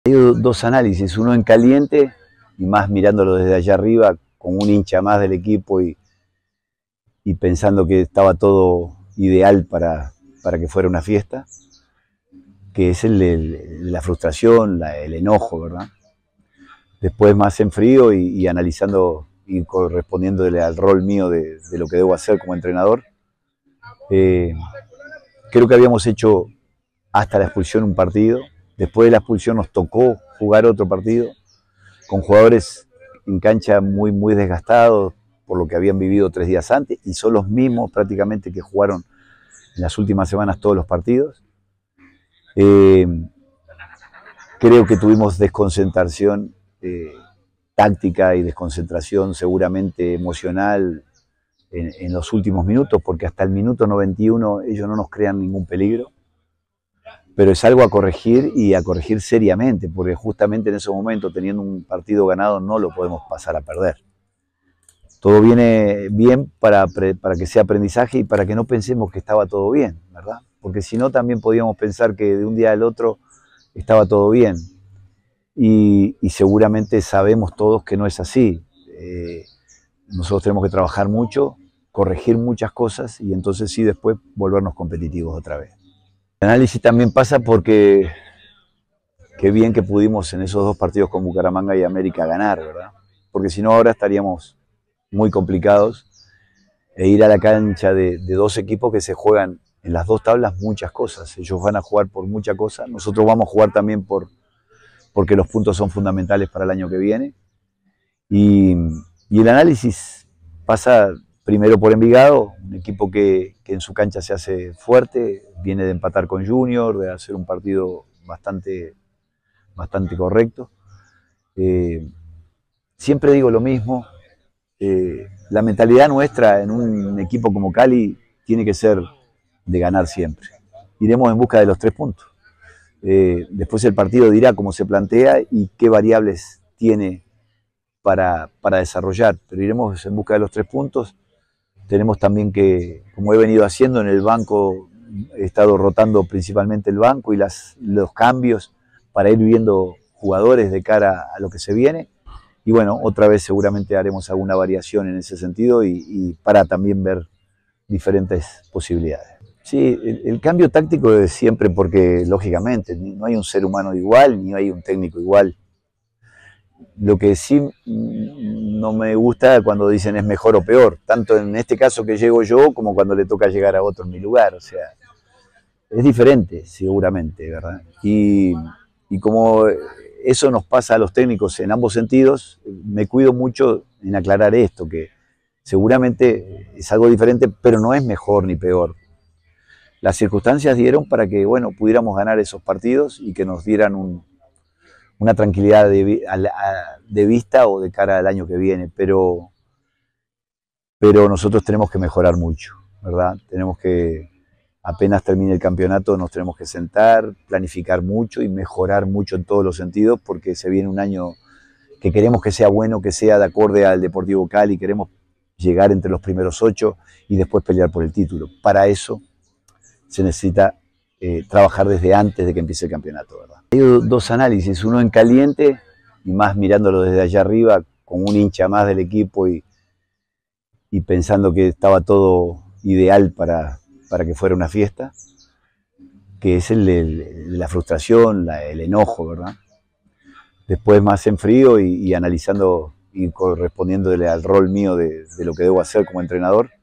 Hay dos análisis, uno en caliente y más mirándolo desde allá arriba con un hincha más del equipo y pensando que estaba todo ideal para que fuera una fiesta, que es la frustración, el enojo, ¿verdad? Después más en frío y analizando y correspondiéndole al rol mío de lo que debo hacer como entrenador. Creo que habíamos hecho hasta la expulsión un partido. Después de la expulsión nos tocó jugar otro partido con jugadores en cancha muy desgastados por lo que habían vivido 3 días antes y son los mismos prácticamente que jugaron en las últimas semanas todos los partidos. Creo que tuvimos desconcentración táctica y desconcentración seguramente emocional en los últimos minutos, porque hasta el minuto 91 ellos no nos crean ningún peligro. Pero es algo a corregir y a corregir seriamente, porque justamente en ese momento, teniendo un partido ganado, no lo podemos pasar a perder. Todo viene bien para que sea aprendizaje y para que no pensemos que estaba todo bien, ¿verdad? Porque si no, también podíamos pensar que de un día al otro estaba todo bien. Y seguramente sabemos todos que no es así. Nosotros tenemos que trabajar mucho, corregir muchas cosas y entonces sí después volvernos competitivos otra vez. El análisis también pasa porque qué bien que pudimos en esos 2 partidos con Bucaramanga y América ganar, ¿verdad? Porque si no ahora estaríamos muy complicados e ir a la cancha de 2 equipos que se juegan en las 2 tablas muchas cosas. Ellos van a jugar por muchas cosas, nosotros vamos a jugar también porque los puntos son fundamentales para el año que viene. Y el análisis pasa primero por Envigado, un equipo que en su cancha se hace fuerte, viene de empatar con Junior, de hacer un partido bastante correcto. Siempre digo lo mismo, la mentalidad nuestra en un equipo como Cali tiene que ser de ganar siempre. Iremos en busca de los 3 puntos. Después el partido dirá cómo se plantea y qué variables tiene para desarrollar, pero iremos en busca de los 3 puntos. Tenemos también que, como he venido haciendo en el banco, he estado rotando principalmente el banco y los cambios para ir viendo jugadores de cara a lo que se viene. Y bueno, otra vez seguramente haremos alguna variación en ese sentido y para también ver diferentes posibilidades. Sí, el cambio táctico es siempre porque, lógicamente, no hay un ser humano igual, ni hay un técnico igual. Lo que sí no me gusta cuando dicen es mejor o peor, tanto en este caso que llego yo como cuando le toca llegar a otro en mi lugar. O sea, es diferente seguramente, ¿verdad? Y como eso nos pasa a los técnicos en ambos sentidos, me cuido mucho en aclarar esto, que seguramente es algo diferente, pero no es mejor ni peor. Las circunstancias dieron para que, bueno, pudiéramos ganar esos partidos y que nos dieran una tranquilidad de vista o de cara al año que viene, pero nosotros tenemos que mejorar mucho, ¿verdad? Tenemos que, apenas termine el campeonato, nos tenemos que sentar, planificar mucho y mejorar mucho en todos los sentidos, porque se viene un año que queremos que sea bueno, que sea de acorde al Deportivo Cali, queremos llegar entre los primeros 8 y después pelear por el título. Para eso se necesita trabajar desde antes de que empiece el campeonato, ¿verdad? Hay dos análisis, uno en caliente y más mirándolo desde allá arriba con un hincha más del equipo y pensando que estaba todo ideal para que fuera una fiesta, que es la frustración, el enojo, ¿verdad? Después más en frío y analizando y correspondiéndole al rol mío de lo que debo hacer como entrenador.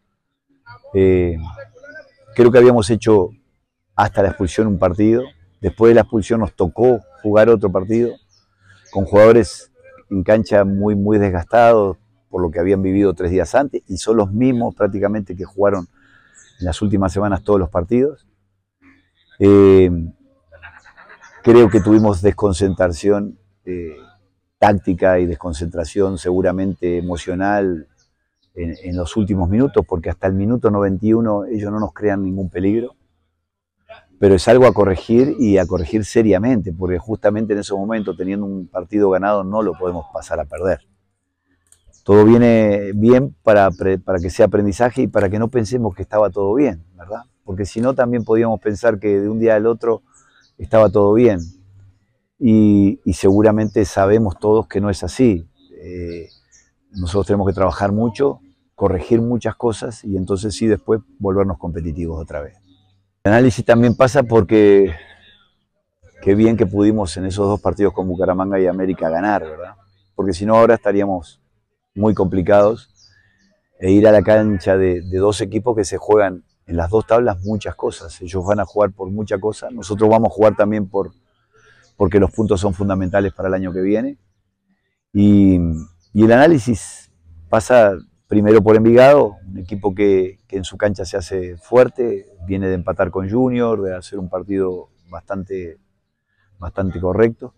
Creo que habíamos hecho hasta la expulsión un partido. Después de la expulsión nos tocó jugar otro partido con jugadores en cancha muy desgastados por lo que habían vivido 3 días antes y son los mismos prácticamente que jugaron en las últimas semanas todos los partidos. Creo que tuvimos desconcentración táctica y desconcentración seguramente emocional en los últimos minutos, porque hasta el minuto 91 ellos no nos crean ningún peligro. Pero es algo a corregir y a corregir seriamente, porque justamente en ese momento, teniendo un partido ganado, no lo podemos pasar a perder. Todo viene bien para que sea aprendizaje y para que no pensemos que estaba todo bien, ¿verdad? Porque si no, también podíamos pensar que de un día al otro estaba todo bien. y seguramente sabemos todos que no es así. Nosotros tenemos que trabajar mucho, corregir muchas cosas y entonces sí después volvernos competitivos otra vez. El análisis también pasa porque qué bien que pudimos en esos dos partidos con Bucaramanga y América ganar, ¿verdad? Porque si no ahora estaríamos muy complicados e ir a la cancha de dos equipos que se juegan en las dos tablas muchas cosas. Ellos van a jugar por muchas cosas, nosotros vamos a jugar también porque los puntos son fundamentales para el año que viene. Y el análisis pasa primero por Envigado, un equipo que en su cancha se hace fuerte, viene de empatar con Junior, de hacer un partido bastante correcto.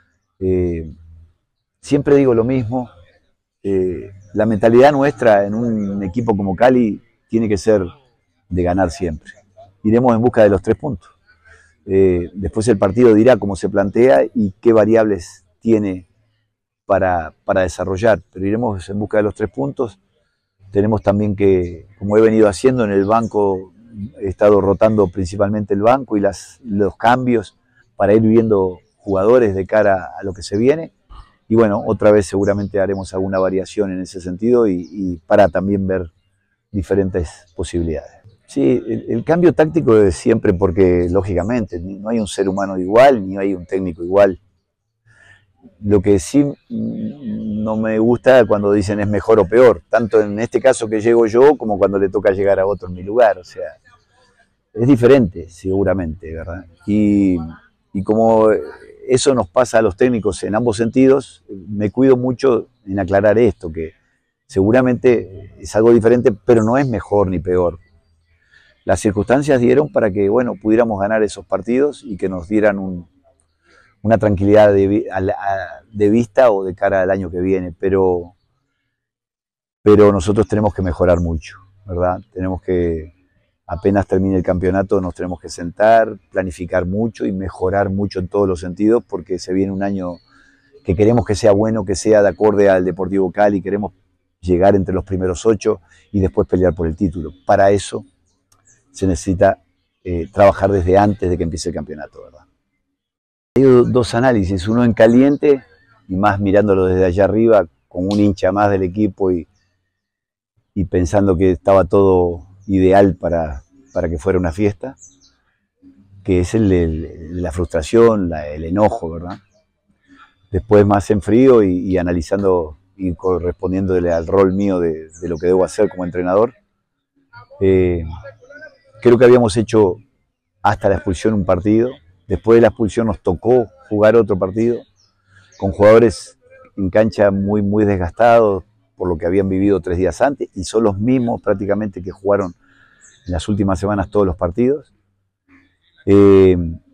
Siempre digo lo mismo, la mentalidad nuestra en un equipo como Cali tiene que ser de ganar siempre. Iremos en busca de los 3 puntos. Después el partido dirá cómo se plantea y qué variables tiene para desarrollar, pero iremos en busca de los 3 puntos. Tenemos también que, como he venido haciendo en el banco, he estado rotando principalmente el banco y los cambios para ir viendo jugadores de cara a lo que se viene. Y bueno, otra vez seguramente haremos alguna variación en ese sentido y para también ver diferentes posibilidades. Sí, el cambio táctico es siempre porque, lógicamente, no hay un ser humano igual, ni hay un técnico igual. Lo que sí no me gusta cuando dicen es mejor o peor, tanto en este caso que llego yo como cuando le toca llegar a otro en mi lugar. O sea, es diferente seguramente, ¿verdad? Y como eso nos pasa a los técnicos en ambos sentidos, me cuido mucho en aclarar esto, que seguramente es algo diferente, pero no es mejor ni peor. Las circunstancias dieron para que, bueno, pudiéramos ganar esos partidos y que nos dieran una tranquilidad de vista o de cara al año que viene, pero nosotros tenemos que mejorar mucho, ¿verdad? Tenemos que, apenas termine el campeonato, nos tenemos que sentar, planificar mucho y mejorar mucho en todos los sentidos, porque se viene un año que queremos que sea bueno, que sea de acorde al Deportivo Cali, queremos llegar entre los primeros 8 y después pelear por el título. Para eso se necesita trabajar desde antes de que empiece el campeonato, ¿verdad? Hay dos análisis, uno en caliente y más mirándolo desde allá arriba, con un hincha más del equipo y pensando que estaba todo ideal para que fuera una fiesta, que es el de la frustración, el enojo, ¿verdad? Después más en frío y analizando y correspondiéndole al rol mío de lo que debo hacer como entrenador. Creo que habíamos hecho hasta la expulsión un partido, después de la expulsión nos tocó jugar otro partido, con jugadores en cancha muy desgastados por lo que habían vivido 3 días antes, y son los mismos prácticamente que jugaron en las últimas semanas todos los partidos.